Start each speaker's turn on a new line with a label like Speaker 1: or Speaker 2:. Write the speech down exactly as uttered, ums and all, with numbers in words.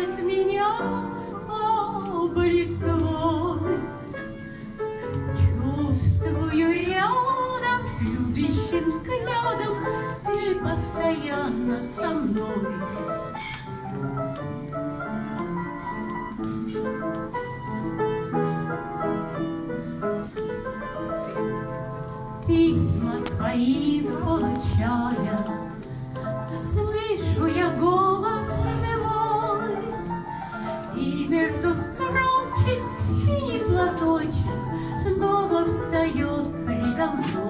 Speaker 1: целует меня облик твой. Чувствую рядом, любящим взглядом, ты постоянно со мной. Письма твои получая, слышу я голос живой, и между строчек синий платочек снова встает предо мной.